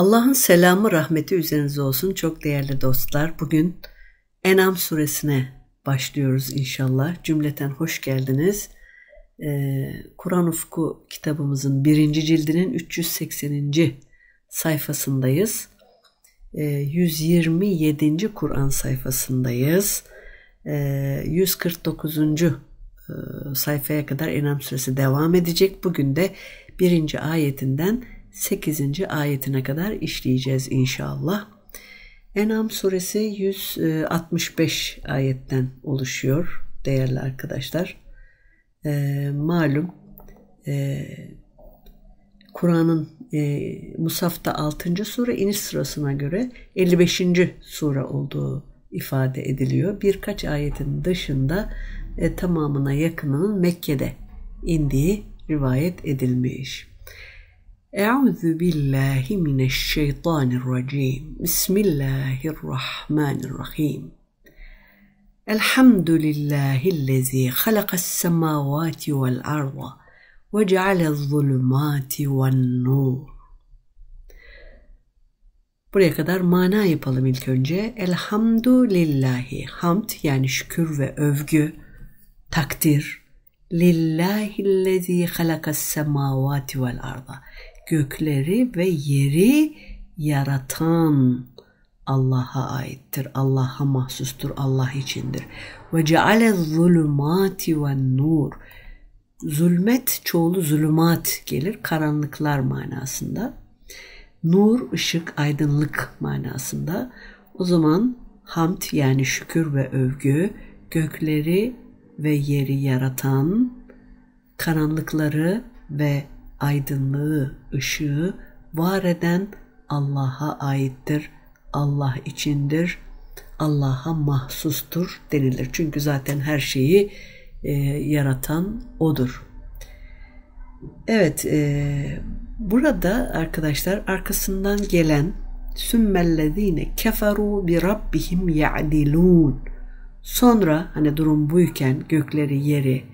Allah'ın selamı, rahmeti üzerinize olsun çok değerli dostlar. Bugün En'am suresine başlıyoruz inşallah. Cümleten hoş geldiniz. Kur'an Ufku kitabımızın 1. cildinin 380. sayfasındayız. 127. Kur'an sayfasındayız. 149. sayfaya kadar En'am suresi devam edecek. Bugün de 1. ayetinden 8. ayetine kadar işleyeceğiz inşallah. En'am suresi 165 ayetten oluşuyor değerli arkadaşlar. Malum Kur'an'ın Musaf'ta 6. sure, iniş sırasına göre 55. sure olduğu ifade ediliyor. Birkaç ayetin dışında tamamına yakınının Mekke'de indiği rivayet edilmiş. Euzu billahi mineşşeytanirracim. Bismillahirrahmanirrahim. Elhamdülillahillezî halakas semâvâti vel arda ve ceale'z zulümâti ven nur. Buraya kadar mana yapalım ilk önce. Elhamdülillahi, hamd yani şükür ve övgü, takdir. Lillahillezî halakas semâvâti vel arda. Gökleri ve yeri yaratan Allah'a aittir. Allah'a mahsustur. Allah içindir. Ve ceale zulümati ve nur. Zulmet çoğulu zulümat gelir. Karanlıklar manasında. Nur, ışık, aydınlık manasında. O zaman hamd yani şükür ve övgü, gökleri ve yeri yaratan, karanlıkları ve aydınlığı, ışığı var eden Allah'a aittir. Allah içindir. Allah'a mahsustur denilir. Çünkü zaten her şeyi yaratan O'dur. Evet, burada arkadaşlar arkasından gelen sümmellezine keferu bi rabbihim ya'dilun. Sonra hani durum buyken gökleri, yeri,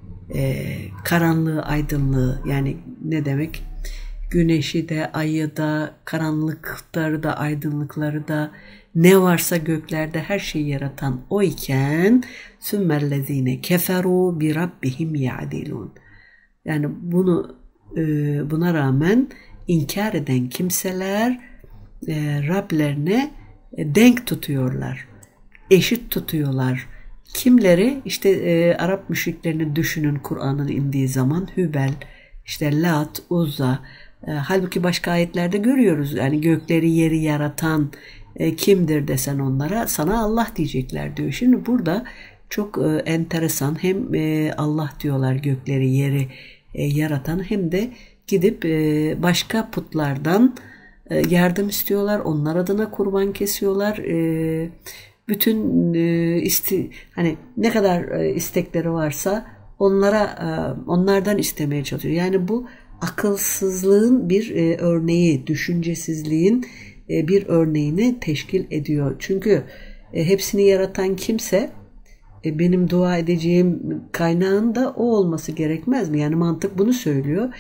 karanlığı, aydınlığı, yani ne demek? Güneşi de, ayı da, karanlıkları da, aydınlıkları da, ne varsa göklerde her şeyi yaratan O iken sümmellezine keferu bi rabbihim ya'dilun. Yani buna rağmen inkar eden kimseler Rablerine denk tutuyorlar, eşit tutuyorlar. Kimleri? İşte Arap müşriklerini düşünün Kur'an'ın indiği zaman. Hübel, işte Lat, Uzza. Halbuki başka ayetlerde görüyoruz. Yani gökleri, yeri yaratan kimdir desen onlara, sana Allah diyecekler diyor. Şimdi burada çok enteresan, hem Allah diyorlar gökleri, yeri yaratan, hem de gidip başka putlardan yardım istiyorlar. Onlar adına kurban kesiyorlar. Bütün hani ne kadar istekleri varsa onlardan istemeye çalışıyor. Yani bu akılsızlığın bir örneği, düşüncesizliğin bir örneğini teşkil ediyor. Çünkü hepsini yaratan kimse benim dua edeceğim kaynağın da o olması gerekmez mi? Yani mantık bunu söylüyor.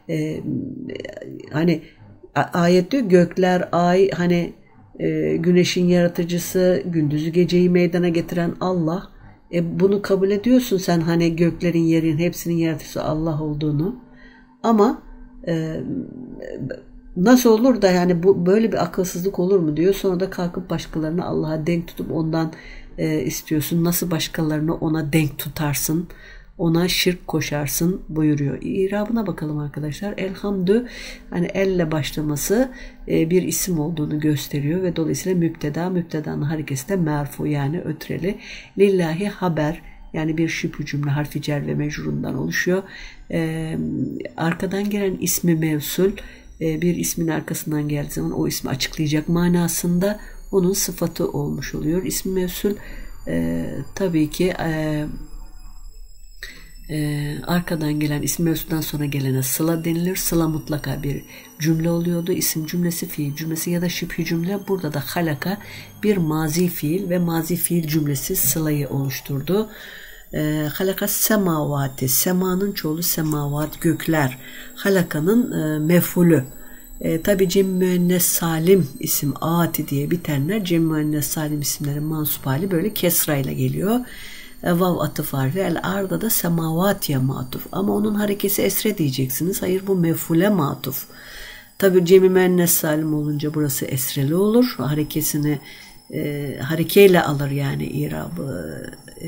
Hani ayet diyor, gökler, ay, hani güneşin yaratıcısı, gündüzü geceyi meydana getiren Allah. Bunu kabul ediyorsun sen, hani göklerin, yerin hepsinin yaratıcısı Allah olduğunu. Ama nasıl olur da yani bu böyle bir akılsızlık olur mu diyor. Sonra da kalkıp başkalarını Allah'a denk tutup ondan istiyorsun. Nasıl başkalarını ona denk tutarsın? Ona şirk koşarsın buyuruyor. İrabına bakalım arkadaşlar. Elhamdü, hani elle başlaması bir isim olduğunu gösteriyor ve dolayısıyla müptedanın harekesi de merfu, yani ötreli. Lillahi haber, yani bir şibhü cümle, harfi cer ve mecrurundan oluşuyor. Arkadan gelen ismi mevsul, bir ismin arkasından geldiği zaman o ismi açıklayacak manasında onun sıfatı olmuş oluyor. İsmi mevsul tabii ki arkadan gelen isim mevzudan sonra gelene sıla denilir. Sıla mutlaka bir cümle oluyordu. İsim cümlesi, fiil cümlesi ya da şibhi cümle. Burada da halaka bir mazi fiil ve mazi fiil cümlesi sılayı oluşturdu. Halakas semavati, semanın çoğulu semavat, gökler. Halakanın mef'ulü. Tabi cem müennes salim isim ati diye bitenler cem müennes salim isimlerin mansup hali böyle kesra ile geliyor. Vav atıf harfi. El arda da semavatiye matuf. Ama onun harekesi esre diyeceksiniz. Hayır, bu mef'ule matuf. Tabi cem müennes salim olunca burası esreli olur. Harekesini harekeyle alır yani irabı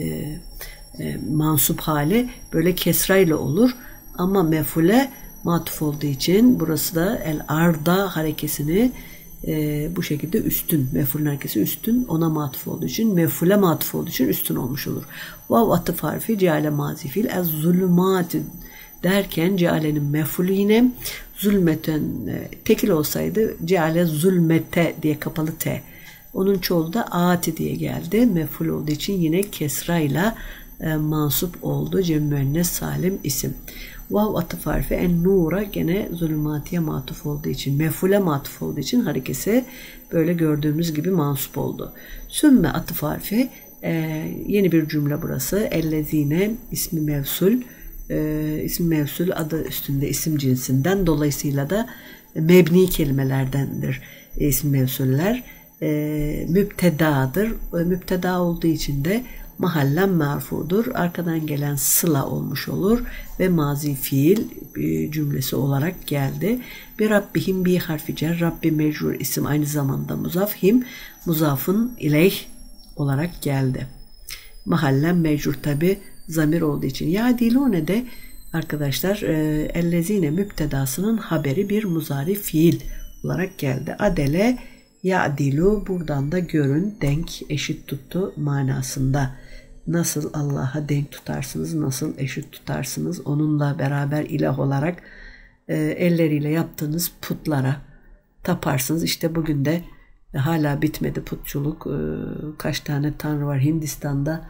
mansup hali böyle kesra ile olur. Ama mef'ule matuf olduğu için burası da el arda harekesini bu şekilde üstün. Mef'ulün harekesi üstün. Ona matuf olduğu için, mef'ule matuf olduğu için üstün olmuş olur. Vav atıf harfi ceale mazi fiil ez zulümat derken cealenin mef'ulü yine zulmeten tekil olsaydı ceale zulmete diye kapalı t. Onun çoğulu da ati diye geldi. Mef'ul olduğu için yine kesrayla mansup oldu. Cem müennes salim isim. Vav atıf harfi en nura gene zulümatiye matuf olduğu için, mef'ule matuf olduğu için harekesi böyle gördüğümüz gibi mansup oldu. Sümme atıf harfi yeni bir cümle burası. Ellezine ismi mevsul, ismi mevsul adı üstünde isim cinsinden, dolayısıyla da mebni kelimelerdendir isim mevsuller. Mübtedadır. Mübteda olduğu için de mahallen merfudur. Arkadan gelen sıla olmuş olur ve mazi fiil cümlesi olarak geldi. Bir Rabbihim bir harfi cer. Rabbi mecrur isim aynı zamanda muzaf. Him muzafın ileyh olarak geldi. Mahallen mecrur tabi zamir olduğu için. Ya dilune de arkadaşlar ellezine müptedasının haberi bir muzari fiil olarak geldi. Adele ya'dilu buradan da görün, denk, eşit tuttu manasında. Nasıl Allah'a denk tutarsınız, nasıl eşit tutarsınız, onunla beraber ilah olarak elleriyle yaptığınız putlara taparsınız. İşte bugün de hala bitmedi putçuluk. Kaç tane tanrı var Hindistan'da,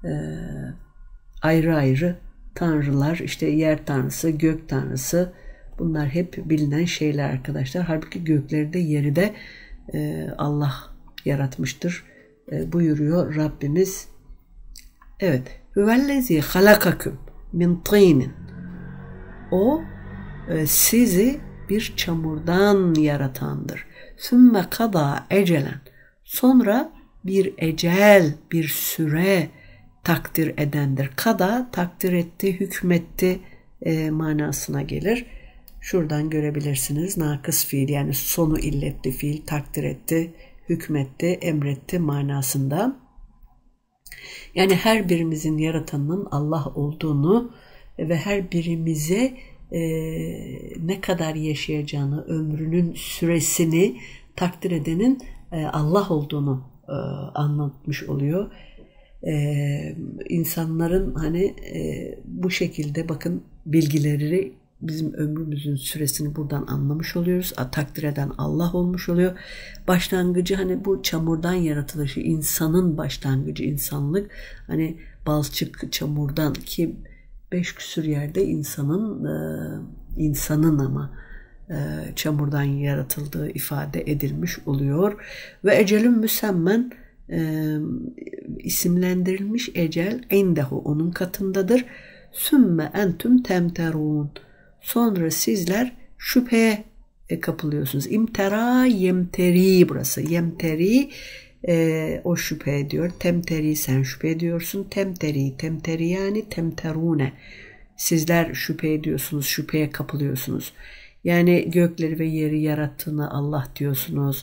ayrı ayrı tanrılar, işte yer tanrısı, gök tanrısı, bunlar hep bilinen şeyler arkadaşlar. Halbuki gökleri de yeri de Allah yaratmıştır buyuruyor Rabbimiz. Evet. Huvellezî halakaküm min tînin. O sizi bir çamurdan yaratandır. Sümme kada ecelen. Sonra bir ecel, bir süre takdir edendir. Kada takdir etti, hükmetti manasına gelir. Şuradan görebilirsiniz. Nakıs fiil yani sonu illetli fiil takdir etti, hükmetti, emretti manasında. Yani her birimizin yaratanının Allah olduğunu ve her birimize ne kadar yaşayacağını, ömrünün süresini takdir edenin Allah olduğunu anlatmış oluyor. İnsanların hani bu şekilde bakın bilgileri, bizim ömrümüzün süresini buradan anlamış oluyoruz. Takdir eden Allah olmuş oluyor. Başlangıcı hani bu çamurdan yaratılışı, insanın başlangıcı, insanlık hani balçık çamurdan, ki 5 küsur yerde insanın ama çamurdan yaratıldığı ifade edilmiş oluyor. Ve ecelün müsemmen isimlendirilmiş ecel indehu onun katındadır. Sümme entüm temterun. Sonra sizler şüpheye kapılıyorsunuz. İmtera yemteri burası. Yemteri o şüphe ediyor. Temteri sen şüphe ediyorsun. Temteri yani temterune. Sizler şüphe ediyorsunuz. Şüpheye kapılıyorsunuz. Yani gökleri ve yeri yarattığını Allah diyorsunuz.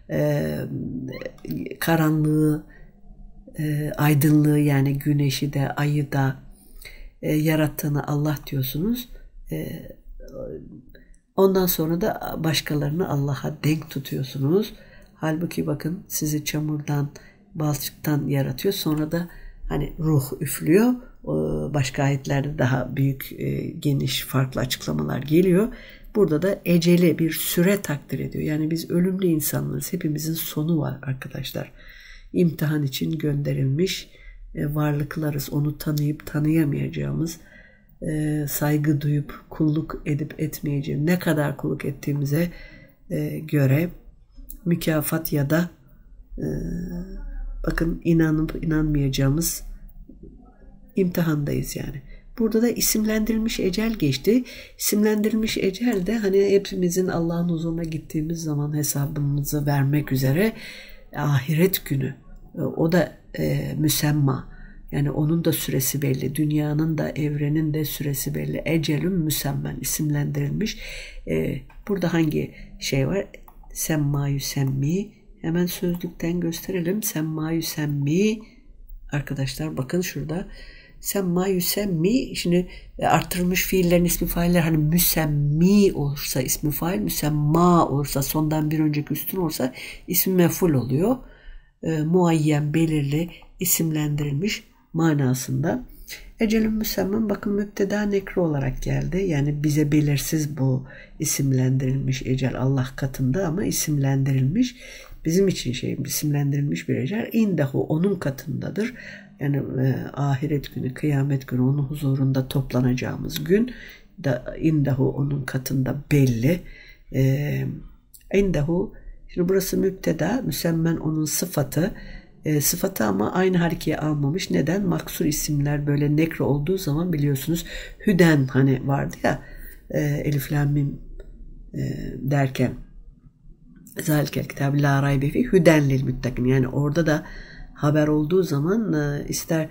Karanlığı, aydınlığı yani güneşi de ayı da yarattığını Allah diyorsunuz. Ondan sonra da başkalarını Allah'a denk tutuyorsunuz. Halbuki bakın sizi çamurdan, balçıktan yaratıyor. Sonra da hani ruh üflüyor. Başka ayetlerde daha büyük, geniş, farklı açıklamalar geliyor. Burada da eceli bir süre takdir ediyor. Yani biz ölümlü insanlarız. Hepimizin sonu var arkadaşlar. İmtihan için gönderilmiş varlıklarız. Onu tanıyıp tanıyamayacağımız, saygı duyup kulluk edip etmeyeceğimiz, ne kadar kulluk ettiğimize göre mükafat ya da bakın inanıp inanmayacağımız imtihandayız yani. burada da isimlendirilmiş ecel geçti. İsimlendirilmiş ecel de hani hepimizin Allah'ın huzuruna gittiğimiz zaman hesabımızı vermek üzere ahiret günü. O da müsemma. Yani onun da süresi belli. Dünyanın da evrenin de süresi belli. Ecelün müsemmen isimlendirilmiş. Burada hangi şey var? Semma yüsemmi. Hemen sözlükten gösterelim. Semma yüsemmi. Arkadaşlar bakın şurada. Semma yüsemmi. Şimdi artırılmış fiillerin ismi failler hani müsemmi olursa ismi fail, müsemma olursa sondan bir önceki üstün olursa ismi mef'ul oluyor. Muayyen, belirli, isimlendirilmiş manasında. Ecelün müsemmen bakın müpteda nekre olarak geldi. Yani bize belirsiz bu isimlendirilmiş ecel Allah katında ama isimlendirilmiş. Bizim için isimlendirilmiş bir ecel. İndehu onun katındadır. Yani ahiret günü, kıyamet günü onun huzurunda toplanacağımız gün da indehu onun katında belli. İndehu şimdi burası müpteda, müsemmen onun sıfatı. Sıfatı ama aynı harekeye almamış. Neden? Maksur isimler böyle nekre olduğu zaman biliyorsunuz hüden hani vardı ya elif lam mim derken zalikel kitab la raybe fi hüden lil muttakin. Yani orada da haber olduğu zaman ister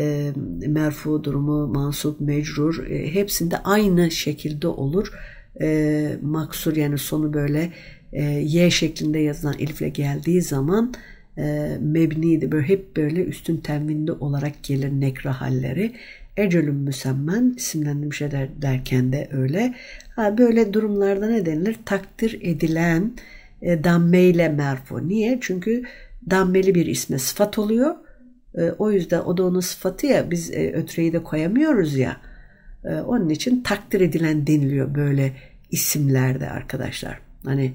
merfu durumu, mansup, mecrur hepsinde aynı şekilde olur. Maksur yani sonu böyle y şeklinde yazılan elifle geldiği zaman mebniydi. Böyle hep böyle üstün tenvinli olarak gelir nekre halleri. Ecelün müsemmen isimlendirmiş derken de öyle. Böyle durumlarda ne denilir? Takdir edilen dammeyle merfu. Niye? Çünkü dammeli bir isme sıfat oluyor. O yüzden o da onun sıfatı ya biz ötreyi de koyamıyoruz ya. Onun için takdir edilen deniliyor böyle isimlerde arkadaşlar. Hani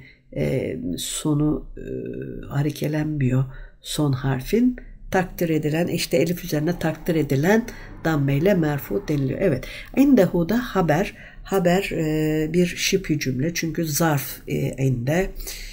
sonu harekelenmiyor son harfin. Takdir edilen işte elif üzerine takdir edilen dammeyle merfu deniliyor. Evet. İndehu da haber. Haber bir şibhi cümle. Çünkü zarf inde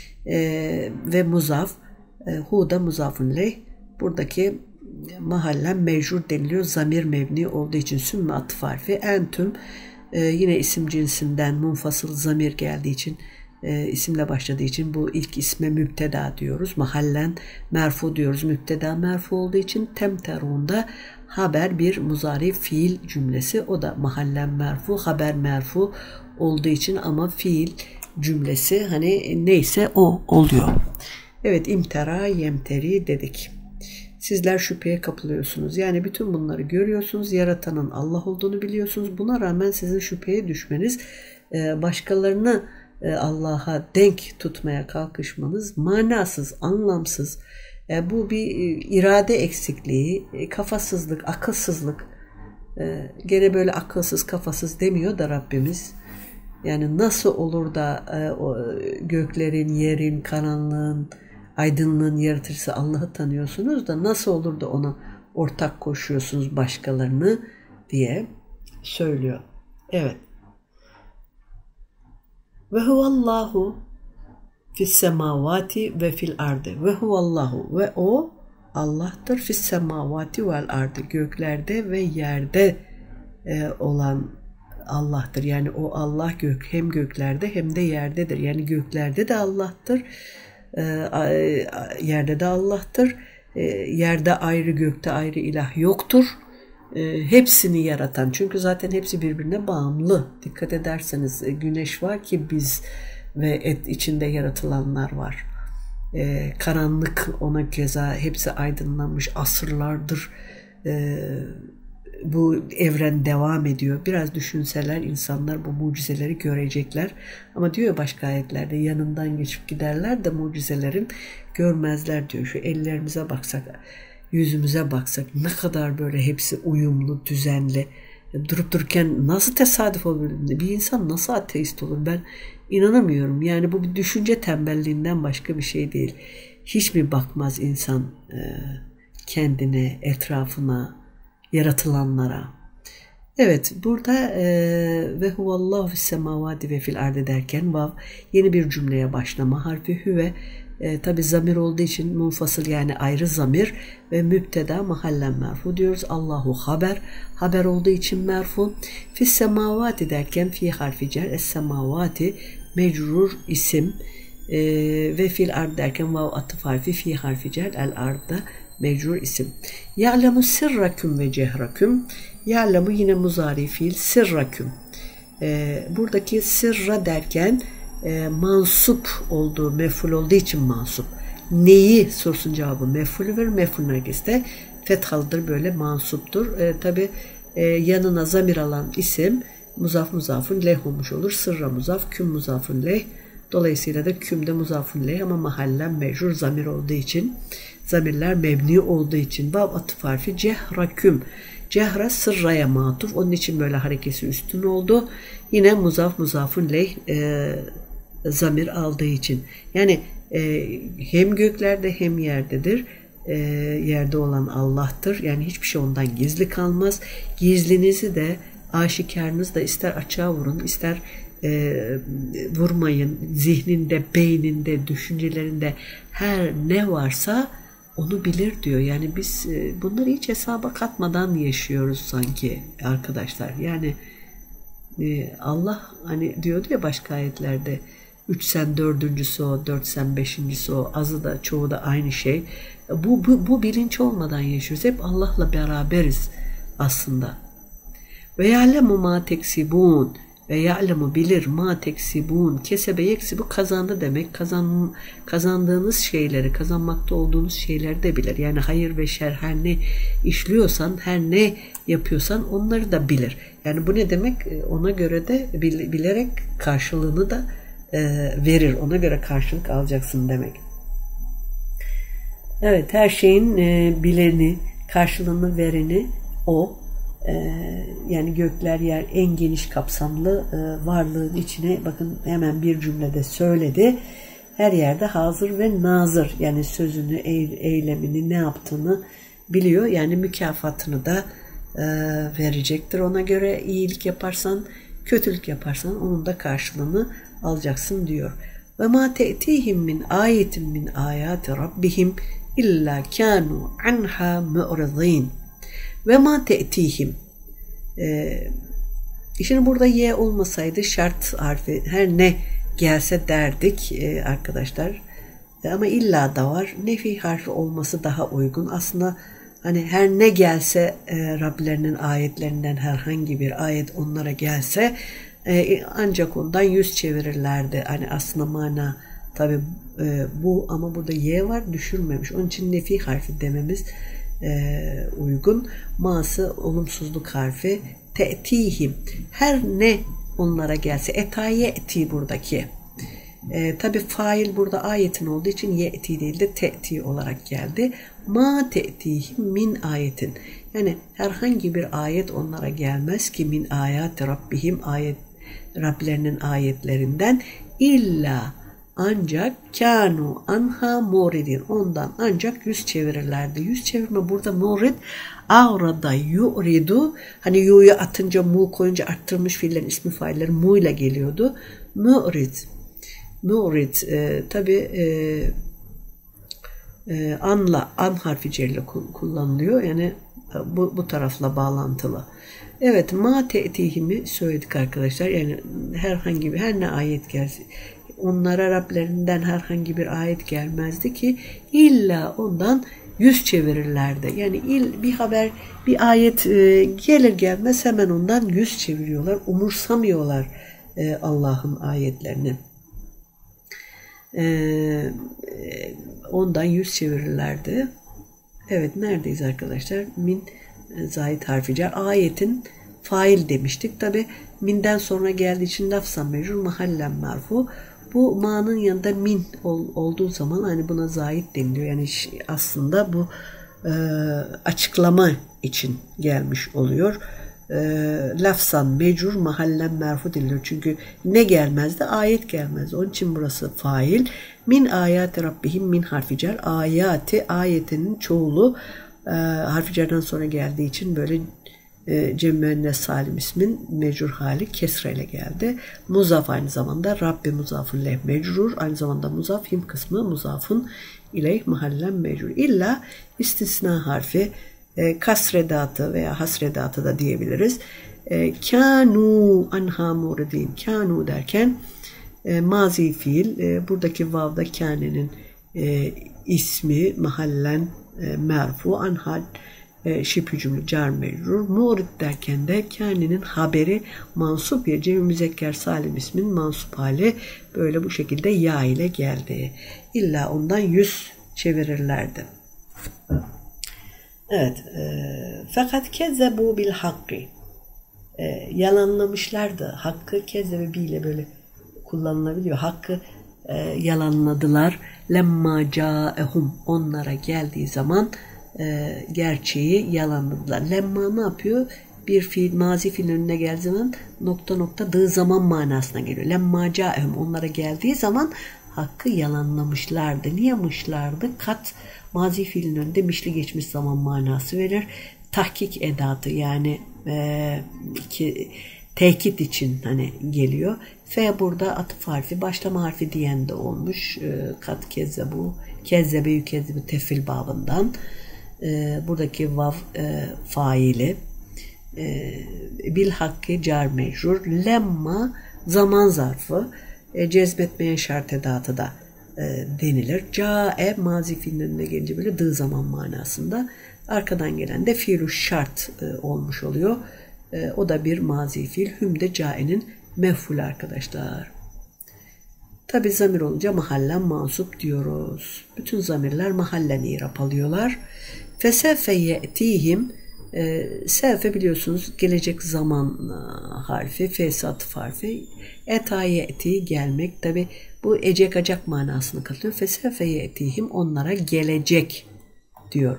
ve muzaf. Hu da muzafun leyh. Buradaki mahallen mecrur deniliyor. Zamir mebni olduğu için sümme atıf harfi. Entüm yine isim cinsinden munfasıl zamir geldiği için isimle başladığı için bu ilk isme müpteda diyoruz. Mahallen merfu diyoruz. Müpteda merfu olduğu için temterunda haber bir muzari fiil cümlesi. O da mahallen merfu, haber merfu olduğu için ama fiil cümlesi hani neyse o oluyor. Evet, imtera yemteri dedik. Sizler şüpheye kapılıyorsunuz. Yani bütün bunları görüyorsunuz. Yaratanın Allah olduğunu biliyorsunuz. Buna rağmen sizin şüpheye düşmeniz, başkalarını Allah'a denk tutmaya kalkışmanız manasız, anlamsız. Bu bir irade eksikliği, kafasızlık, akılsızlık. Gene böyle akılsız, kafasız demiyor da Rabbimiz. Yani nasıl olur da göklerin, yerin, karanlığın, aydınlığın yaratıcısı Allah'ı tanıyorsunuz da nasıl olur da ona ortak koşuyorsunuz başkalarını diye söylüyor. Evet. Ve huvallahu fis semavati ve fil ardı. Ve huvallahu ve o Allah'tır fis semavati vel ardı. Göklerde ve yerde olan Allah'tır. Yani o Allah hem göklerde hem de yerdedir. Yani göklerde de Allah'tır. Yerde de Allah'tır. Yerde ayrı, gökte ayrı ilah yoktur. Hepsini yaratan. Çünkü zaten hepsi birbirine bağımlı. Dikkat ederseniz güneş var ki biz ve içinde yaratılanlar var. Karanlık ona keza hepsi aydınlanmış asırlardır. Bu evren devam ediyor. Biraz düşünseler insanlar bu mucizeleri görecekler. Ama diyor başka ayetlerde yanından geçip giderler de mucizelerin görmezler diyor. Şu ellerimize baksak, yüzümüze baksak ne kadar böyle hepsi uyumlu, düzenli. Durup dururken nasıl tesadüf olur? Bir insan nasıl ateist olur? Ben inanamıyorum. Yani bu bir düşünce tembelliğinden başka bir şey değil. Hiç mi bakmaz insan kendine, etrafına, yaratılanlara? Evet, burada ve huvallahu fis semavati ve fil ardı derken vav yeni bir cümleye başlama harfi hüve Tabi zamir olduğu için munfasıl yani ayrı zamir ve mübteda mahallen merfu diyoruz. Allahu haber olduğu için merfu. Fis semavati derken fi harfi cer, es semavati mecrur isim ve fil ard derken vav atıf harfi fi harfi cer, el ardda mecrur isim. Ya'lemu sirraküm ve cehraküm. Ya'lemu yine muzari fiil, sirraküm. Buradaki sırra derken mansup olduğu, mef'ul olduğu için mansup. Neyi sorusun cevabı mef'ulü verir. Mef'ul nergiste fethalıdır, böyle mansuptur. Tabi yanına zamir alan isim muzaf muzafun leh olmuş olur. Sırra muzaf, küm muzafun leh. Dolayısıyla da kümde muzafun leh ama mahallen mecrur zamir olduğu için, zamirler mebni olduğu için vav atıf harfi cehraküm. Cehra sırraya matuf. Onun için böyle harekesi üstün oldu. Yine muzaf muzafun leh zamir aldığı için. Yani hem göklerde hem yerdedir. Yerde olan Allah'tır. Yani hiçbir şey ondan gizli kalmaz. Gizlinizi de aşikarınızı da ister açığa vurun, ister vurmayın. Zihninde, beyninde, düşüncelerinde her ne varsa onu bilir diyor. Yani biz bunları hiç hesaba katmadan yaşıyoruz sanki arkadaşlar. Yani Allah hani diyordu ya başka ayetlerde, 3 sen 4.'sü o, 4 sen 5.'si o, azı da çoğu da aynı şey. Bu bilinç olmadan yaşıyoruz. Hep Allah'la beraberiz aslında. Ve ya'lemu ma teksibun. Ve ya'lemu bilir ma teksibun. Kesebe yeksibu kazandı demek. Kazandığınız şeyleri, kazanmakta olduğunuz şeyleri de bilir. Yani hayır ve şer, her ne işliyorsan, her ne yapıyorsan onları da bilir. Yani bu ne demek? Ona göre de bilerek karşılığını da verir. Ona göre karşılık alacaksın demek. Evet, her şeyin bileni, karşılığını vereni o. Yani gökler yer en geniş kapsamlı varlığın içine bakın hemen bir cümlede söyledi. Her yerde hazır ve nazır, yani sözünü, eylemini, ne yaptığını biliyor. Yani mükafatını da verecektir. Ona göre iyilik yaparsan, kötülük yaparsan onun da karşılığını alacaksın diyor. Ve ma te'tihim min ayetin min ayati rabbihim illa kanu anha mu'ridin. Ve ma te'tihim. Şimdi burada ye olmasaydı şart harfi her ne gelse derdik arkadaşlar. Ama illa da var. Nefi harfi olması daha uygun. Aslında hani her ne gelse Rablerinin ayetlerinden herhangi bir ayet onlara gelse ancak ondan yüz çevirirlerdi. Hani aslında mana tabi bu, ama burada ye var, düşürmemiş. Onun için nefi harfi dememiz uygun. Ma'sı olumsuzluk harfi. Te'tihim. Her ne onlara gelse. Etaye eti buradaki. Tabi fail burada ayetin olduğu için ye'ti değil de te'ti olarak geldi. Ma te'tihim min ayetin. Yani herhangi bir ayet onlara gelmez ki min ayati rabbihim, ayet Rablerinin ayetlerinden, illa ancak kanu anha muridin, ondan ancak yüz çevirirlerdi. Yüz çevirme burada murid, avrada yuridu, hani yu'yu atınca mu koyunca arttırmış fiillerin ismi failleri mu ile geliyordu. Murid tabi anla, an harfi cerle kullanılıyor. Yani bu tarafla bağlantılı. Evet, ma te'tihimi söyledik arkadaşlar. Yani herhangi bir, her ne ayet gelse onlara Rablerinden herhangi bir ayet gelmezdi ki illa ondan yüz çevirirlerdi. Yani bir haber, bir ayet gelir gelmez hemen ondan yüz çeviriyorlar. Umursamıyorlar Allah'ın ayetlerini. Ondan yüz çevirirlerdi. Evet, neredeyiz arkadaşlar? Min zahit harfi cer. Ayetin fail demiştik. Tabi minden sonra geldiği için lafzan mecrur, mahallen merfu. Bu ma'nın yanında min olduğu zaman hani buna zahit deniliyor. Yani aslında bu açıklama için gelmiş oluyor. Lafzan mecrur, mahallen merfu deniliyor. Çünkü ne gelmezdi? Ayet gelmezdi. Onun için burası fail. Min ayati rabbihim, min harfi cer. Ayati, ayetinin çoğulu harfi cerden sonra geldiği için böyle Cem müennes salim ismin mecrur hali kesreyle geldi. Muzaf aynı zamanda Rabbi muzafun leh mecrur. Aynı zamanda muzaf him kısmı muzafun ileyh mahallen mecrur. İlla istisna harfi kasredatı veya hasredatı da diyebiliriz. Kânu anha muridin. Kânu derken mazi fiil. Buradaki vavda kânenin ismi mahallen merfu anha şibhü cümle car mecrur. Murid derken de kânenin haberi mansup ya cem-i müzekker salim ismin mansup hali böyle bu şekilde ya ile geldi. İlla ondan yüz çevirirlerdi. Evet. Fakat kezzebu bil hakkı. Yalanlamışlardı. Hakkı kezzebi ile böyle kullanılabiliyor. Hakkı yalanladılar. Lemma caehum onlara geldiği zaman gerçeği yalanladılar. Lemma ne yapıyor? Bir fiil, mazi fiilin önüne geldiği zaman nokta nokta dığı zaman manasına geliyor. Lemma caehum onlara geldiği zaman hakkı yalanlamışlardı. Niye mışlardı? Kat mazi fiilin önünde mişli geçmiş zaman manası verir. Tahkik edatı yani tekit için hani geliyor. F burada atıf harfi, başlama harfi diyen de olmuş. Kat kezzebu, kezzebe yükezzebe tefil babından. Buradaki vav faili. Bil hakkı car mecrur. Lemma zaman zarfı. Cezbetmeyen şart edatı da denilir. Cae mazi fiilin önüne gelince böyle dı zaman manasında. Arkadan gelen de fiilü şart olmuş oluyor. O da bir mazi fiil. Hüm de cae'nin mef'ulü arkadaşlar. Tabi zamir olunca mahallen mansup diyoruz. Bütün zamirler mahallen irap alıyorlar. Fesefe ye'tihim sefe biliyorsunuz gelecek zaman harfi, fesi atıf harfi. Eta ye'ti gelmek. Tabi bu ecek acak manasını katılıyor. Fesefe ye'tihim onlara gelecek diyor.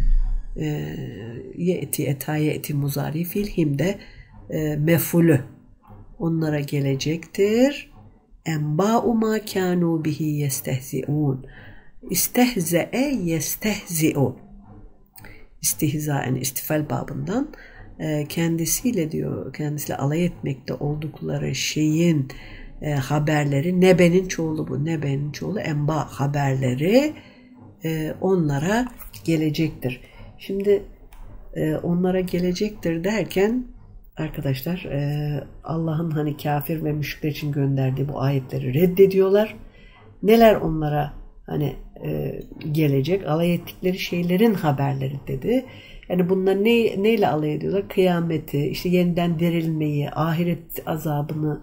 Ye'ti eta ye'ti muzari fiil him de mef'ulü onlara gelecektir. Enba'u ma kânû bihi yestehzi'ûn. İstehze'e yestehzi'ûn. İstihzaen istifal babından kendisiyle diyor, kendisiyle alay etmekte oldukları şeyin haberleri, nebenin çoğulu bu, nebenin çoğulu enba haberleri onlara gelecektir. Şimdi onlara gelecektir derken arkadaşlar Allah'ın hani kafir ve müşrikler için gönderdiği bu ayetleri reddediyorlar. Neler onlara hani gelecek? Alay ettikleri şeylerin haberleri dedi. Yani bunlar neyle alay ediyorlar? Kıyameti, işte yeniden dirilmeyi, ahiret azabını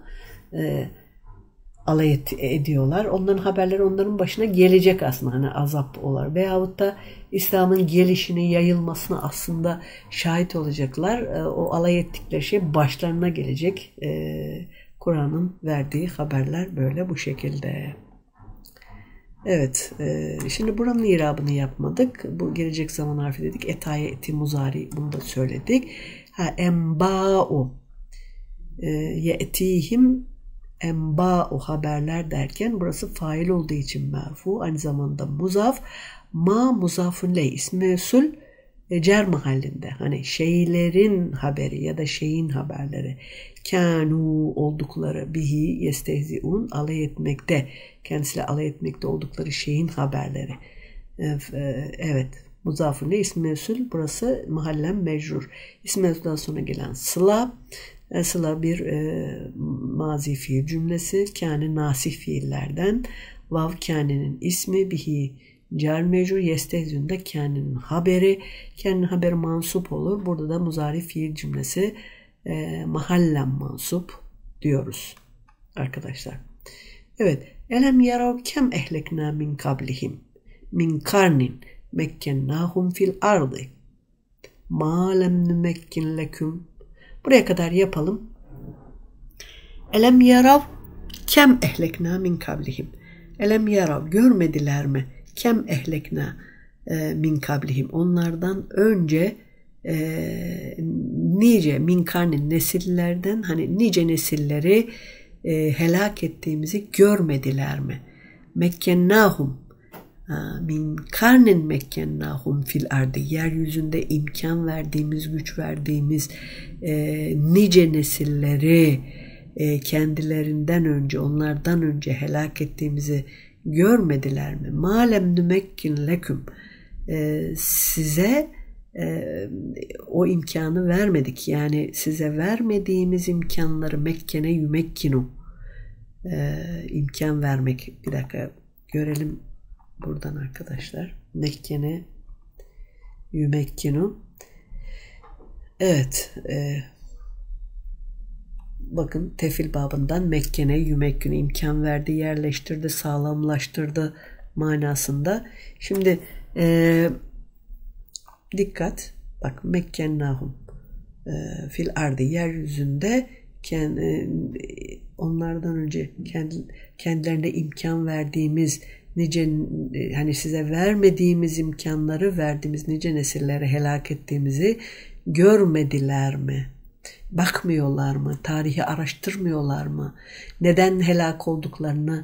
alay ediyorlar. Onların haberleri onların başına gelecek aslında hani azap olarak. Veyahut da İslam'ın gelişini, yayılmasına aslında şahit olacaklar. O alay ettikleri şey başlarına gelecek. Kur'an'ın verdiği haberler böyle bu şekilde. Evet. Şimdi buranın irabını yapmadık. Bu gelecek zaman harfi dedik. Etaye eti muzari bunu da söyledik. Enba'u ye'tihim enba'u haberler derken burası fail olduğu için merfu. Aynı zamanda muzaf. Ma muzafun ley ismi mevsul cer mahallinde. Hani şeylerin haberi ya da şeyin haberleri. Kânû oldukları bihi yestehzi'un alay etmekte. Kendisiyle alay etmekte oldukları şeyin haberleri. Evet. Muzafun ley ismi mevsul. Burası mahallen mecrur. İsmi mevsuldan sonra gelen sıla. Sıla bir mazi fiil cümlesi. Kâne nasih fiillerden. Vav kânenin ismi bihi car mecrur. Yestehzün de kânenin haberi. Kânenin haberi mansup olur. Burada da muzari fiil cümlesi mahallen mansup diyoruz arkadaşlar. Evet. Elem yarav kem ehlekna min kablihim min karnin mekkennahum fil ardı ma lem numekkin leküm. Buraya kadar yapalım. Elem yarav kem ehlekna min kablihim. Elem yarav görmediler mi? Kem ehlekna min kablihim. Onlardan önce nice min karnin nesillerden hani nice nesilleri helak ettiğimizi görmediler mi? Mekkennahum min karnin mekkennahum fil ardı, yeryüzünde imkan verdiğimiz, güç verdiğimiz nice nesilleri kendilerinden önce, onlardan önce helak ettiğimizi görmediler mi? Malem nümekkin leküm, size o imkanı vermedik. Yani size vermediğimiz imkanları, mekkene yümekkinu, imkan vermek. Bir dakika görelim buradan arkadaşlar. Mekkene yümekkinu. Evet. Bakın tefil babından mekkene yümekkinu, imkan verdi, yerleştirdi, sağlamlaştırdı manasında. Şimdi dikkat. Bak, mekkennahum fil ardı, yeryüzünde onlardan önce kendilerine imkan verdiğimiz nice, hani size vermediğimiz imkanları verdiğimiz nice nesillere helak ettiğimizi görmediler mi? Bakmıyorlar mı? Tarihi araştırmıyorlar mı? Neden helak olduklarını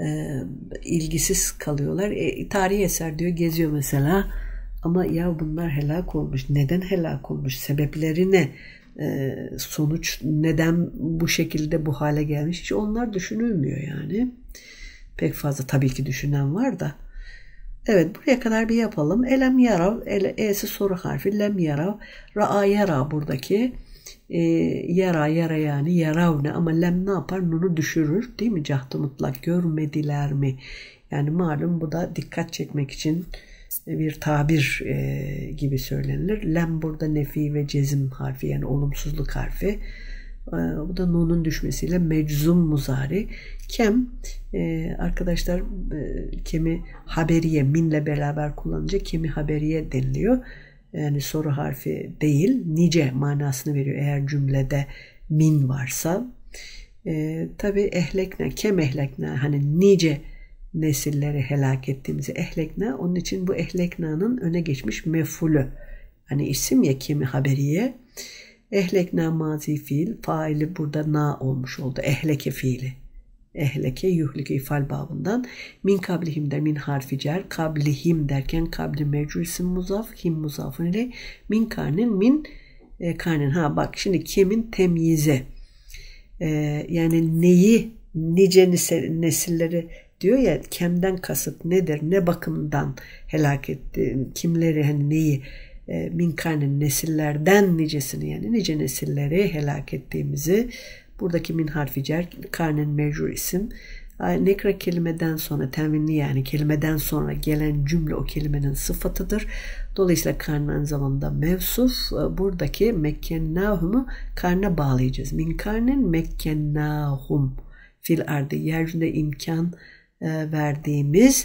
ilgisiz kalıyorlar. Tarihi eser diyor, geziyor mesela. Ama ya bunlar helak olmuş. Neden helak olmuş? Sebepleri ne? Sonuç neden bu şekilde bu hale gelmiş? Hiç onlar düşünülmüyor yani. Pek fazla tabii ki düşünen var da. Evet, buraya kadar bir yapalım. Elem yarav, e'si soru harfi, lem yarav, ra'a yara buradaki. Yara yani yarav ne, ama lem ne yapar? Nunu düşürür değil mi? Cahtı mutlak, görmediler mi? Yani malum bu da dikkat çekmek için bir tabir gibi söylenilir. Lem burada nefi ve cezim harfi, yani olumsuzluk harfi. Bu da nunun düşmesiyle meczum muzari. Kem arkadaşlar, kemi haberiye, minle beraber kullanınca kemi haberiye deniliyor. Yani soru harfi değil, nice manasını veriyor eğer cümlede min varsa. Tabi ehlekne, kem ehlekne, hani nice nesilleri helak ettiğimizi ehlekna, onun için bu ehlekna'nın öne geçmiş mef'ulü. Hani isim ya, kemi haberiye. Ehlekna mazi fiil, faili burada na olmuş oldu. Ehleke fiili. Ehleke yuhlike ifal babından. Min kablihim de min harfi cer. Kablihim derken kabli mecrur isim muzaf, him muzafın ile min karnin, min karnin. Ha bak şimdi kemin temyize. Yani neyi, nice nesilleri diyor ya, kemden kasıt nedir, ne bakımdan helak etti, kimleri, hani neyi, min karnin nesillerden nicesini, yani nice nesilleri helak ettiğimizi, buradaki min harfi cer, karnin mecrur isim, nekra kelimeden sonra tenvinli, yani kelimeden sonra gelen cümle o kelimenin sıfatıdır. Dolayısıyla karnin aynı zamanda mevsuf. Buradaki mekkennahum'u karna bağlayacağız. Min karnin mekkennahum fil ardı, yeryüzünde imkan verdiğimiz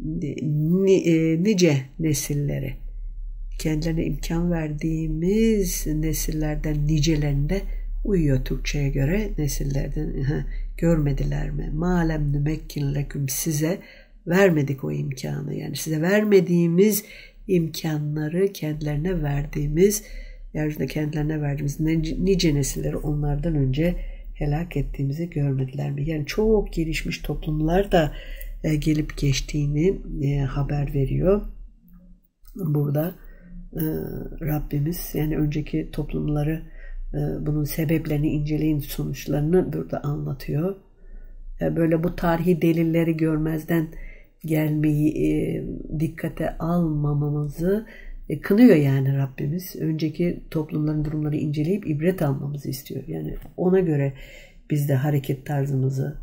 nice nesilleri, kendilerine imkan verdiğimiz nesillerden nicelerinde uyuyor Türkçe'ye göre. Nesillerden görmediler mi? Malem nümekkin leküm, size vermedik o imkanı, yani size vermediğimiz imkanları kendilerine verdiğimiz, yeryüzünde kendilerine verdiğimiz nice nesilleri onlardan önce helak ettiğimizi görmediler mi? Yani çok gelişmiş toplumlar da gelip geçtiğini haber veriyor. Burada Rabbimiz, yani önceki toplumları, bunun sebeplerini inceleyin, sonuçlarını burada anlatıyor. Böyle bu tarihi delilleri görmezden gelmeyi, dikkate almamamızı kınıyor yani Rabbimiz. Önceki toplumların durumları inceleyip ibret almamızı istiyor. Yani ona göre biz de hareket tarzımızı,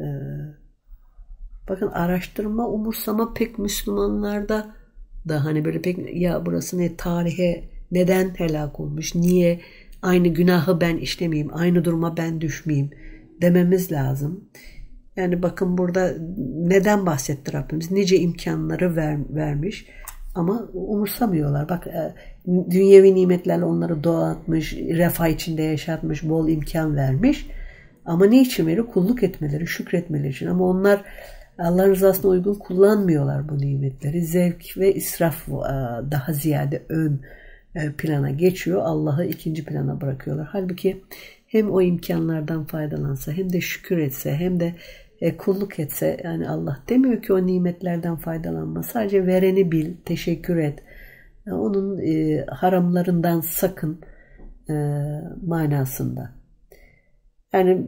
bakın araştırma, umursama pek Müslümanlarda da hani böyle pek, ya burası ne, tarihe neden helak olmuş, niye aynı günahı ben işlemeyeyim, aynı duruma ben düşmeyeyim dememiz lazım. Yani bakın burada neden bahsetti Rabbimiz? Nice imkanları vermiş ama umursamıyorlar. Bak, dünyevi nimetlerle onları donatmış, refah içinde yaşatmış, bol imkan vermiş. Ama ne için veriyor? Kulluk etmeleri, şükretmeleri için. Ama onlar Allah'ın rızasına uygun kullanmıyorlar bu nimetleri. Zevk ve israf daha ziyade ön plana geçiyor. Allah'ı ikinci plana bırakıyorlar. Halbuki hem o imkanlardan faydalansa, hem de şükür etse, hem de kulluk etse, yani Allah demiyor ki o nimetlerden faydalanma. Sadece vereni bil, teşekkür et. Onun haramlarından sakın manasında. Yani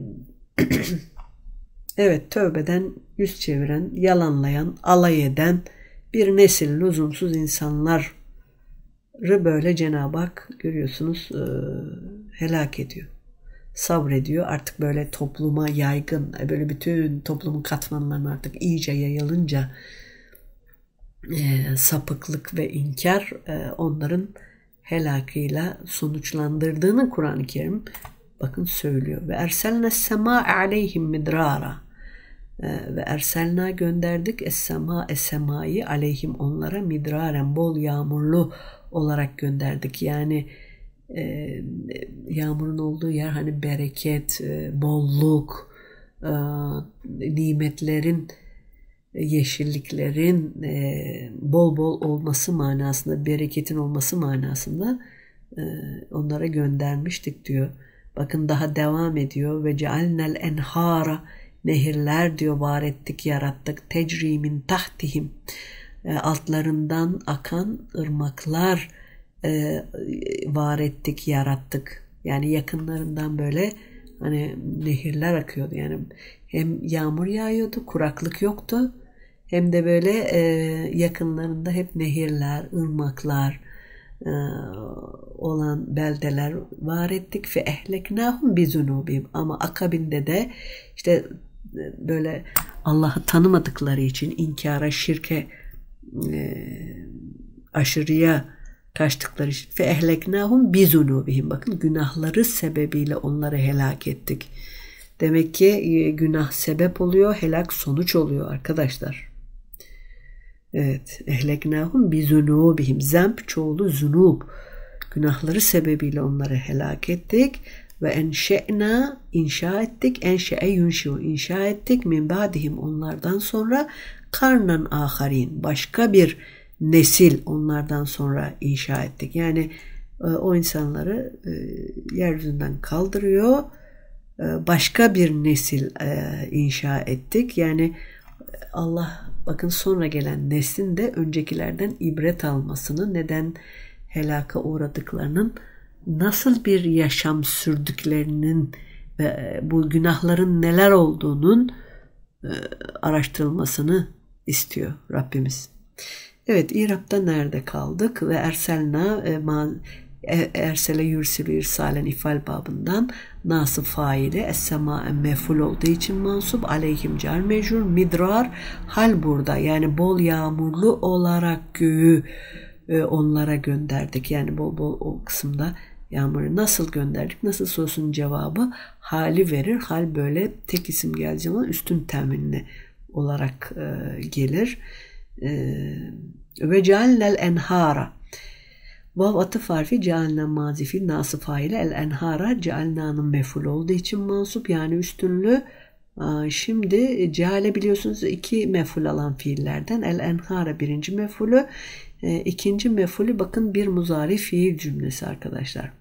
evet, tövbeden yüz çeviren, yalanlayan, alay eden bir nesil lüzumsuz insanları böyle Cenab-ı Hak görüyorsunuz helak ediyor. Sabrediyor. Artık böyle topluma yaygın, böyle bütün toplumun katmanlarına artık iyice yayılınca sapıklık ve inkar onların helakıyla sonuçlandırdığını Kur'an-ı Kerim bakın söylüyor. Ve erselne sema aleyhim midrara. Ve erselna gönderdik es-semayı aleyhim onlara midraren bol yağmurlu olarak gönderdik. Yani yağmurun olduğu yer hani bereket, bolluk, nimetlerin, yeşilliklerin bol bol olması manasında, bereketin olması manasında onlara göndermiştik diyor. Bakın daha devam ediyor. Ve cealnel enhara, nehirler diyor var ettik, yarattık. Tecri min tahtihim, altlarından akan ırmaklar var ettik, yarattık. Yani yakınlarından böyle hani nehirler akıyordu. Yani hem yağmur yağıyordu, kuraklık yoktu. Hem de böyle yakınlarında hep nehirler, ırmaklar olan beldeler var ettik. Ve ehleknahum bizunubihim, ama akabinde de işte böyle Allah'ı tanımadıkları için inkara, şirke, aşırıya kaçtıkları için ve ehleknahum bizunubihim, bakın günahları sebebiyle onları helak ettik. Demek ki günah sebep oluyor, helak sonuç oluyor arkadaşlar. Evet, ehleknahum bizunubihim, zemp çoğulu zunub, günahları sebebiyle onları helak ettik. Ve enşe'na, inşa ettik, enşe'e yunşu, inşa ettik, min ba'dihim onlardan sonra karnan aharin, başka bir nesil onlardan sonra inşa ettik. Yani o insanları yeryüzünden kaldırıyor, başka bir nesil inşa ettik. Yani Allah bakın sonra gelen neslin de öncekilerden ibret almasını, neden helaka uğradıklarının, nasıl bir yaşam sürdüklerinin ve bu günahların neler olduğunun araştırılmasını istiyor Rabbimiz. Evet, İrab'da nerede kaldık? Ve erselna, ersele yürsilü irsalen ifal babından, nasıl faili, es-sema'en meful olduğu için mansup, aleyhim car mecrur, midrar hal burada, yani bol yağmurlu olarak göğü onlara gönderdik. Yani bol bol o kısımda yağmuru nasıl gönderdik? Nasıl sorusunun cevabı hali verir. Hal böyle tek isim geldiği zaman üstün teminli olarak gelir. Ve cealnel enhara, vav atıf harfi, cealna mazifi nasıl faile, el enhara cealna'nın meful olduğu için mansup, yani üstünlü. Şimdi ceale biliyorsunuz iki meful alan fiillerden, el enhara birinci mefulü, ikinci mefulü bakın bir muzari fiil cümlesi arkadaşlar.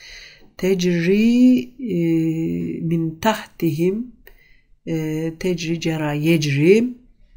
Tecri min tahtihim, tecri cera yecri,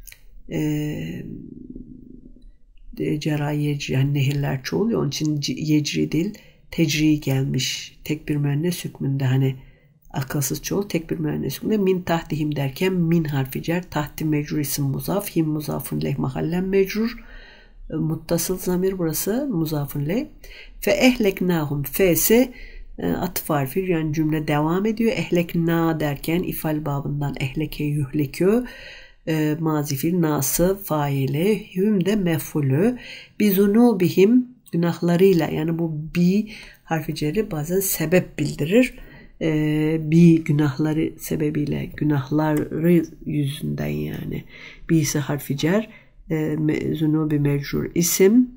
cera yecri, yani nehirler çoğul, onun için yecri değil tecri gelmiş. Tek bir müennes hükmünde, hani akılsız çoğul tek bir müennes hükmünde. Min tahtihim derken min harfi cer, tahti mecrur isim muzaf, him muzafun leh mahallen mecrur, muttasıl zamir burası muzafun leh. Fe ehleknahum, fe'si atıf harfi, yani cümle devam ediyor. Ehlekna derken ifal babından ehleke yuhlekü, mazifil nası faili, hüm de mefulü, bizunubihim günahlarıyla, yani bu bi harfi ceri bazen sebep bildirir. Bi günahları sebebiyle, günahları yüzünden, yani bi'si harfi cer, zunubi mecrur isim,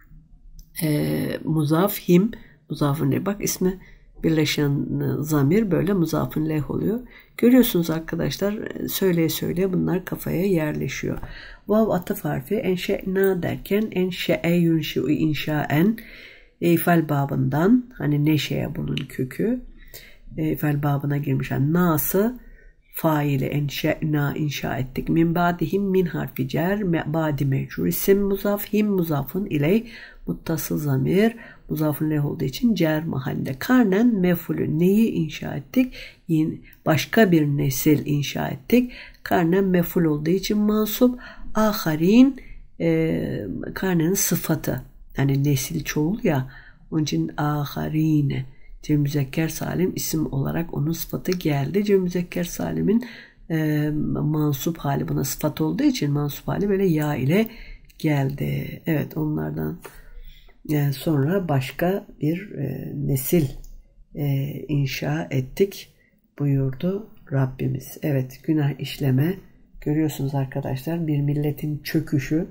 muzaf him muzafın leh, bak ismi birleşen zamir böyle muzafın leh oluyor. Görüyorsunuz arkadaşlar, söyleye söyleye bunlar kafaya yerleşiyor. Vav atıf harfi, enşe'na derken enşe'e yunşi'u inşaen, ifal babından, hani neşeye bunun kökü, ifal babına girmiş. Yani nası faili enşe'na inşa ettik. Min ba'dihim min harfi cer, ba'di mecrur isim muzaf, him muzafın iley muttasıl zamir muzafın leh olduğu için cer mahalle. Karnen mef'ulü neyi inşa ettik? Yine başka bir nesil inşa ettik. Karnen mef'ul olduğu için mansup. Aharin karnenin sıfatı. Yani nesil çoğul ya. Onun için aharine. Cem müzekker salim isim olarak onun sıfatı geldi. Cem müzekker salimin mansup hali buna sıfat olduğu için mansup hali böyle ya ile geldi. Evet, onlardan sonra başka bir nesil inşa ettik buyurdu Rabbimiz. Evet, günah işleme görüyorsunuz arkadaşlar, bir milletin çöküşü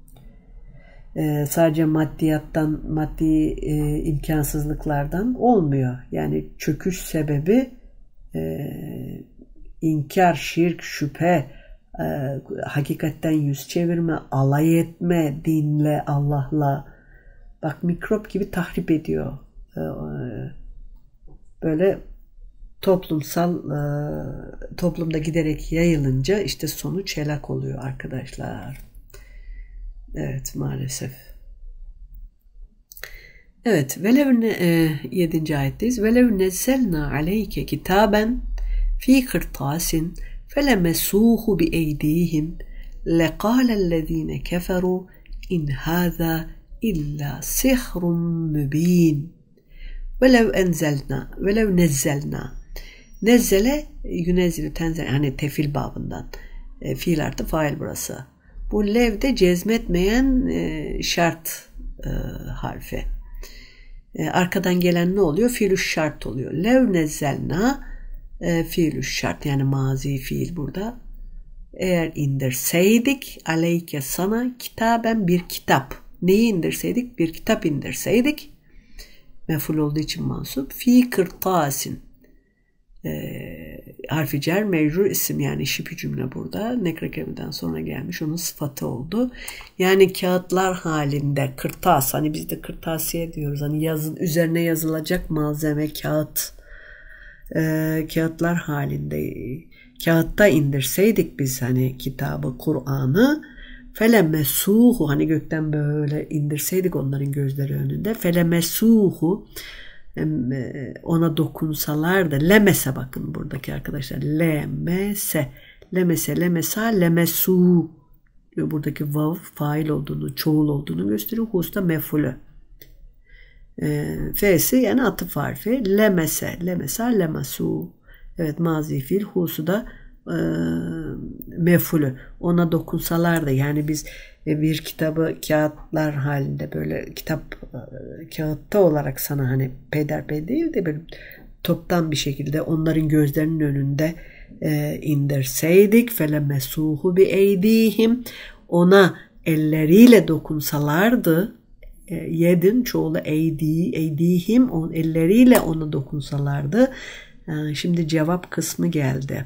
sadece maddiyattan, maddi imkansızlıklardan olmuyor. Yani çöküş sebebi inkar, şirk, şüphe, hakikatten yüz çevirme, alay etme dinle, Allah'la. Bak, mikrop gibi tahrip ediyor. Böyle toplumda giderek yayılınca işte sonuç helak oluyor arkadaşlar. Evet, maalesef. Evet, 7. ayetteyiz. Velev nezzelna aleyke kitaben fi kırtasin felemesuhu bi eydihim lekâlellezîne keferu in hâzâ illa sihrun mübîn. Velev nezzelna. Nezzele yünezzilü tenzel, yani tefil babından. Fiil artı fail burası. Bu levde cezmetmeyen şart harfi. Arkadan gelen ne oluyor? Fiilü şart oluyor. Lev nezzelna fiilü şart, yani mazi fiil burada. Eğer indirseydik aleyke sana kitaben bir kitap. Neyi indirseydik? Bir kitap indirseydik. Mef'ul olduğu için mansup. Fi kırtasin. Harfi cer mecrur isim, yani şipi cümle burada. Nekre kelimeden sonra gelmiş, onun sıfatı oldu. Yani kağıtlar halinde, kırtas, hani biz de kırtasiye diyoruz, hani üzerine yazılacak malzeme kağıt, kağıtlar halinde, kağıtta indirseydik biz hani kitabı, Kur'an'ı, felemesuhu, hani gökten böyle indirseydik onların gözleri önünde, felemesuhu, ona dokunsalar da, lemese, bakın buradaki arkadaşlar, lemesa lemesu, buradaki vav fail olduğunu, çoğul olduğunu gösteriyor. Hus'ta mef'ulü, f'si yani atıf harfi. Lemesa lemasu, evet, mazi fiil. Hus'u da mef'ulü, ona dokunsalar da, yani biz bir kitabı kağıtlar halinde, böyle kitap kağıtta olarak sana hani peyderpey değil de bir toptan bir şekilde onların gözlerinin önünde indirseydik, felemesuhu bi eydihim, ona elleriyle dokunsalardı, yedin çoğulu eydihim, elleriyle ona dokunsalardı. Şimdi cevap kısmı geldi.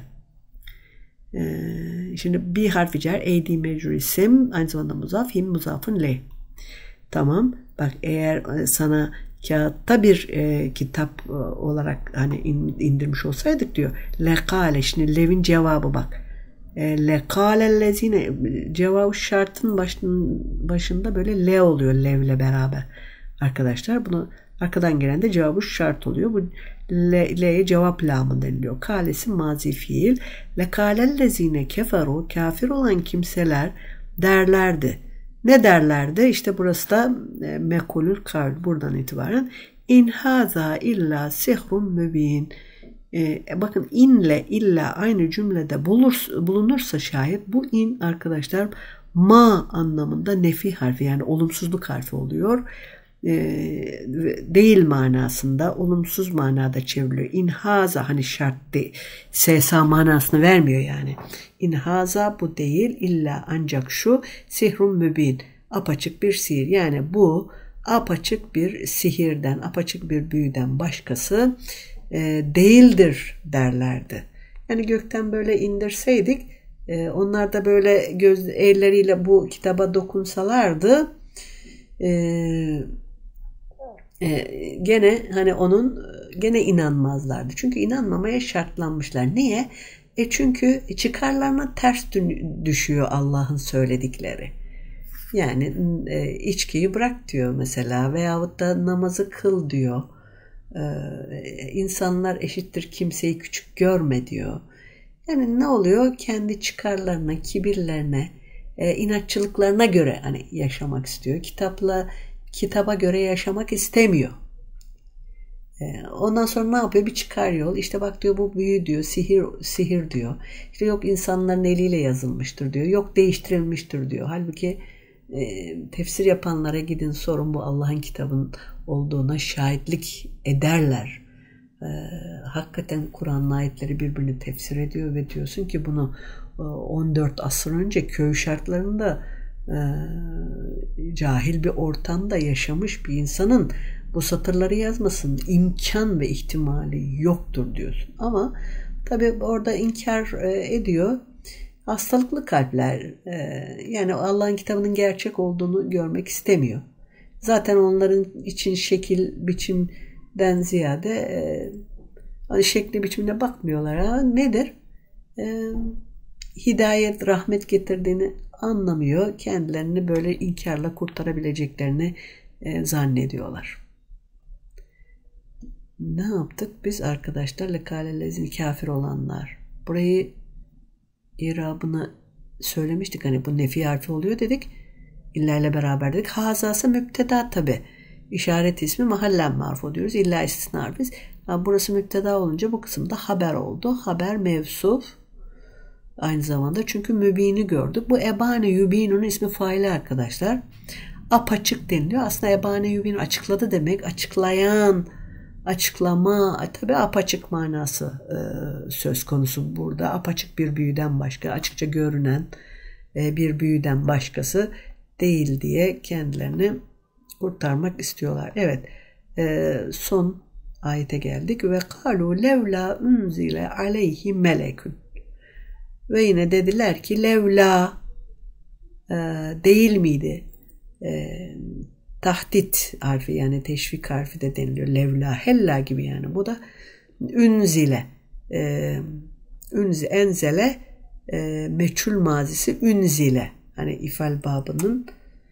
Şimdi bir harfi cer, eydi mecrur isim, aynı zamanda muzaf, him muzafın le. Tamam. Bak, eğer sana kağıtta bir kitap olarak hani indirmiş olsaydık diyor. Lekale, şimdi levin cevabı bak. Lekalellezine, cevabı şartın başında böyle le oluyor, levle beraber. Arkadaşlar, bunu arkadan gelen de cevabı şart oluyor. Bu L'ye cevap lamı deniliyor. Kalesi mazi fiil. Lekalellezine keferu, kafir olan kimseler derlerdi. Ne derlerdi? İşte burası da mekulül kavl. Buradan itibaren in haza illa sihrun mübin. Bakın, inle illa aynı cümlede bulunursa şayet, bu in arkadaşlar ma anlamında nefi harfi, yani olumsuzluk harfi oluyor. Değil manasında, olumsuz manada çevriliyor. İnhaza, hani şart değil, sesa manasını vermiyor yani. İnhaza, bu değil, illa ancak şu, sihrun mübin, apaçık bir sihir, yani bu apaçık bir sihirden, apaçık bir büyüden başkası değildir derlerdi. Yani gökten böyle indirseydik, onlar da böyle elleriyle bu kitaba dokunsalardı, gene hani gene inanmazlardı. Çünkü inanmamaya şartlanmışlar. Niye? Çünkü çıkarlarına ters düşüyor Allah'ın söyledikleri. Yani içkiyi bırak diyor mesela, veyahut da namazı kıl diyor. İnsanlar eşittir, kimseyi küçük görme diyor. Yani ne oluyor? Kendi çıkarlarına, kibirlerine, inatçılıklarına göre hani yaşamak istiyor. Kitaba göre yaşamak istemiyor. Ondan sonra ne yapıyor? Bir çıkar yol. İşte bak diyor, bu büyü diyor, sihir diyor. İşte yok insanların eliyle yazılmıştır diyor. Yok değiştirilmiştir diyor. Halbuki tefsir yapanlara gidin sorun, bu Allah'ın kitabının olduğuna şahitlik ederler. Hakikaten Kur'an'ın ayetleri birbirini tefsir ediyor ve diyorsun ki bunu 14 asır önce köy şartlarında cahil bir ortamda yaşamış bir insanın bu satırları yazmasının imkan ve ihtimali yoktur diyorsun. Ama tabii orada inkar ediyor. Hastalıklı kalpler, yani Allah'ın kitabının gerçek olduğunu görmek istemiyor. Zaten onların için şekil biçimden ziyade hani şekli biçimine bakmıyorlar. Ha, nedir? Hidayet, rahmet getirdiğini anlamıyor. Kendilerini böyle inkarla kurtarabileceklerini zannediyorlar. Ne yaptık biz arkadaşlar? Lekâlellezîne kafir olanlar. Burayı irabını söylemiştik. Hani bu nefi harfi oluyor dedik. İlla ile beraber dedik. Hazası müpteda tabi. İşaret ismi mahallen marfu diyoruz. İlla istisna harfiz. Burası müpteda olunca bu kısımda haber oldu. Haber mevsuf. Aynı zamanda çünkü mübini gördük. Bu ebane yubinunun ismi faili arkadaşlar. Apaçık deniliyor. Aslında ebane yubinu açıkladı demek. Açıklayan, açıklama, tabi apaçık manası söz konusu burada. Apaçık bir büyüden başka, açıkça görünen bir büyüden başkası değil diye kendilerini kurtarmak istiyorlar. Evet, son ayete geldik. Ve kalu levla unzile aleyhi melekun. Ve yine dediler ki levla değil miydi? Tahdit harfi, yani teşvik harfi de deniliyor. Levla, hella gibi yani. Bu da ünzile. Enzele meçhul mazisi ünzile. Hani ifal babının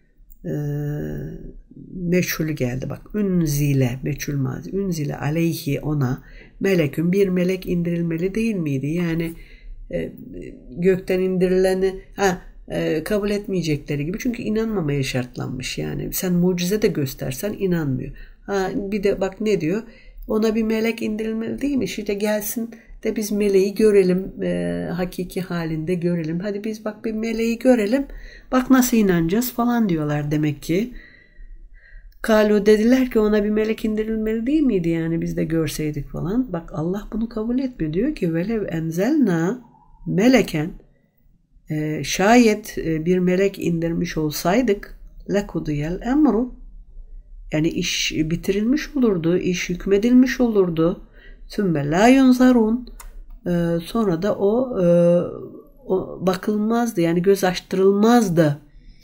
meçhulü geldi. Bak ünzile meçhul mazi. Ünzile aleyhi, ona melekün, bir melek indirilmeli değil miydi? Yani gökten indirileni kabul etmeyecekleri gibi. Çünkü inanmamaya şartlanmış yani. Sen mucize de göstersen inanmıyor. Bir de bak ne diyor? Ona bir melek indirilmeli değil mi? İşte gelsin de biz meleği görelim. Hakiki halinde görelim. Hadi biz bak bir meleği görelim. Bak nasıl inanacağız falan diyorlar demek ki. Kalu dediler ki ona bir melek indirilmeli değil miydi? Yani biz de görseydik falan. Bak Allah bunu kabul etmiyor. Diyor ki velev enzelna meleken, şayet bir melek indirmiş olsaydık lekudiyel emru, yani iş bitirilmiş olurdu, iş hükmedilmiş olurdu. Sümme la yunzarun, sonra da o bakılmazdı, yani göz açtırılmazdı.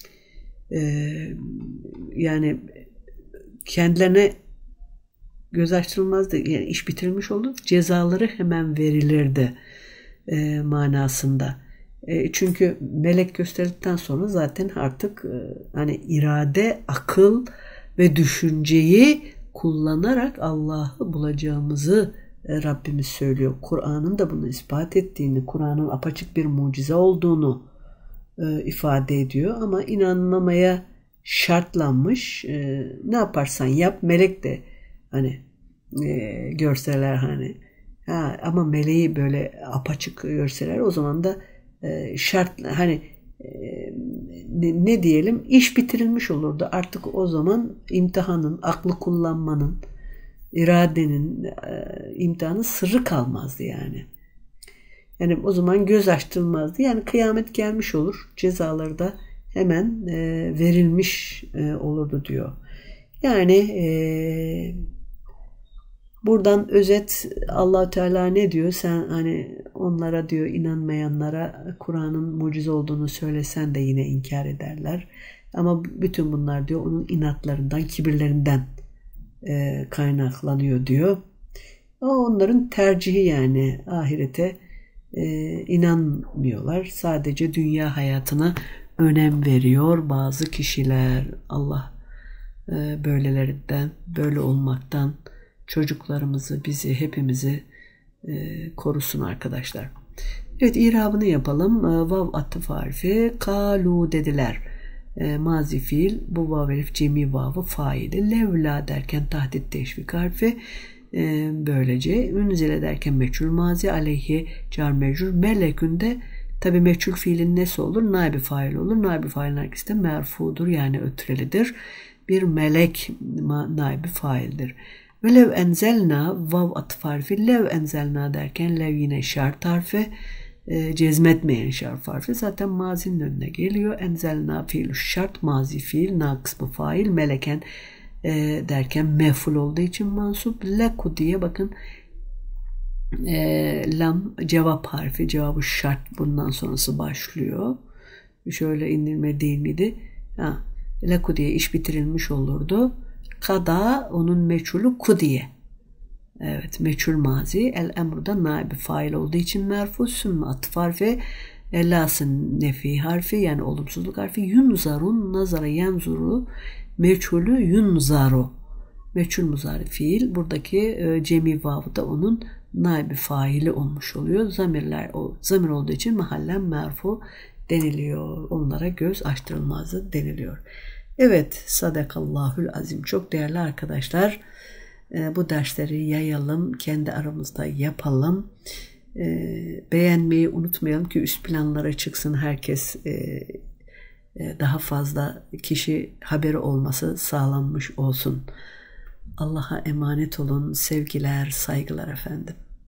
Yani kendilerine göz açtırılmazdı. Yani iş bitirilmiş oldu. Cezaları hemen verilirdi manasında. Çünkü melek gösterildikten sonra zaten artık hani irade, akıl ve düşünceyi kullanarak Allah'ı bulacağımızı Rabbimiz söylüyor. Kur'an'ın da bunu ispat ettiğini, Kur'an'ın apaçık bir mucize olduğunu ifade ediyor. Ama inanmamaya şartlanmış. Ne yaparsan yap, melek de hani görseler hani ama meleği böyle apaçık görseler, o zaman da şart hani ne diyelim, iş bitirilmiş olurdu. Artık o zaman imtihanın, aklı kullanmanın, iradenin imtihanın sırrı kalmazdı yani. Yani o zaman göz açtırılmazdı. Yani kıyamet gelmiş olur. Cezaları da hemen verilmiş olurdu diyor. Yani buradan özet, Allah-u Teala ne diyor? Sen hani onlara diyor, inanmayanlara Kur'an'ın mucize olduğunu söylesen de yine inkar ederler. Ama bütün bunlar diyor onun inatlarından, kibirlerinden kaynaklanıyor diyor. O onların tercihi, yani ahirete inanmıyorlar. Sadece dünya hayatına önem veriyor bazı kişiler. Allah böylelerinden, böyle olmaktan çocuklarımızı, bizi, hepimizi korusun arkadaşlar. Evet, irabını yapalım. Vav atıf harfi. Kalu dediler. Mazi fiil. Bu vav elif cemi vavı faili. Levla derken tahdit teşvik harfi. Böylece ünzile derken meçhul mazi, aleyhi car mecrur, melekünde tabi meçhul fiilin nesi olur? Naibi fail olur. Naibi failin arkası da merfudur, yani ötrelidir. Bir melek naibi faildir. Ve lev enzelna vav atıf harfi. Lev enzelna derken lev yine şart harfi. Cezmetmeyen şart harfi. Zaten mazinin önüne geliyor. Enzelna fiil şart, mazi fiil, na kısmı fail, meleken derken mef'ul olduğu için mansup. Leku diye bakın, lam cevap harfi, cevabı şart, bundan sonrası başlıyor. Şöyle indirme değil miydi? Leku diye iş bitirilmiş olurdu. Kada onun meçhulü kudiye. Evet, meçhul mazi. El emruda naibi fail olduğu için merfu. Sümme atıf harfi. Lasın nefi harfi, yani olumsuzluk harfi. Yunzarun nazara yanzuru meçhulü yunzaru. Meçhul muzari fiil. Buradaki cemi vavı da onun naibi faili olmuş oluyor. Zamir olduğu için mahallen merfu deniliyor. Onlara göz açtırılmazdı deniliyor. Evet, sadakallahül azim. Çok değerli arkadaşlar, bu dersleri yayalım, kendi aramızda yapalım. Beğenmeyi unutmayalım ki üst planlara çıksın, herkes daha fazla kişi haberi olması sağlanmış olsun. Allah'a emanet olun. Sevgiler, saygılar efendim.